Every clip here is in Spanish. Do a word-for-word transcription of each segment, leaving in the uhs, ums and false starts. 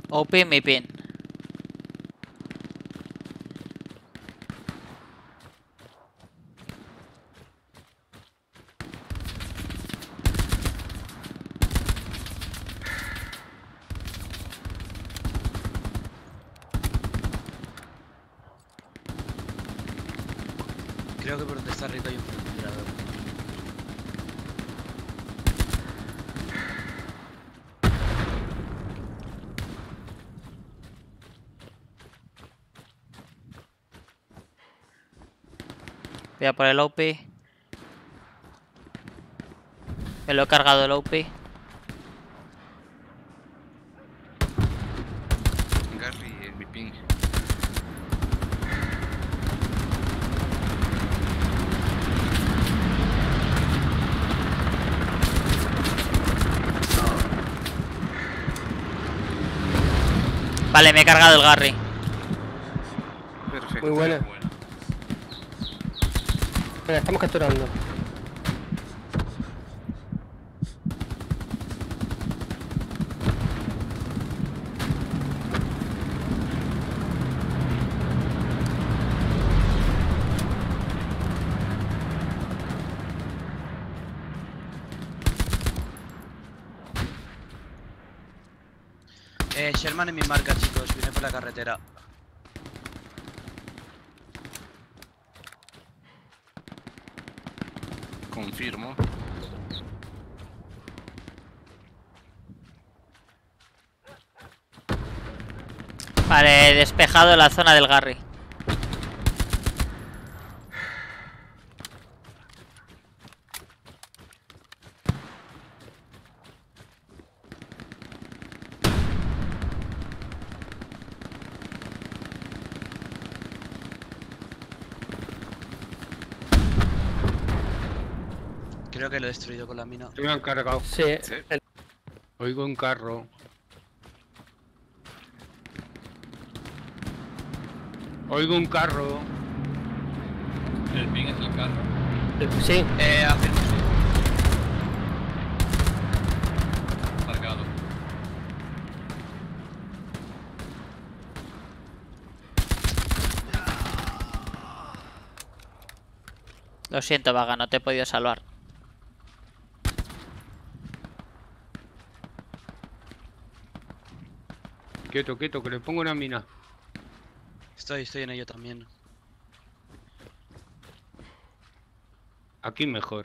O P mi pin. Creo que por donde está Rito hay un francotirador. Voy a por el O P. Me lo he cargado el O P. Gary en mi ping. Vale, me he cargado el Garry. Perfecto. Muy buena. Venga, estamos capturando. Eh, Sherman en mi marca, chicos. Viene por la carretera. Confirmo. Vale, despejado la zona del Garry. Creo que lo he destruido con la mina. Se me han cargado. Sí. Sí. El... Oigo un carro. Oigo un carro. El ping es el carro. Sí. Eh, hacemos. Cargado. Lo siento, Vaga, no te he podido salvar. Quieto, quieto, que le pongo una mina. Estoy, estoy en ello también. Aquí mejor.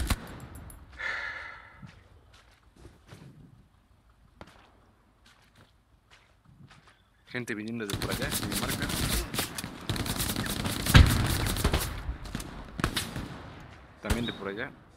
Gente viniendo de por allá, en mi marca. También de por allá.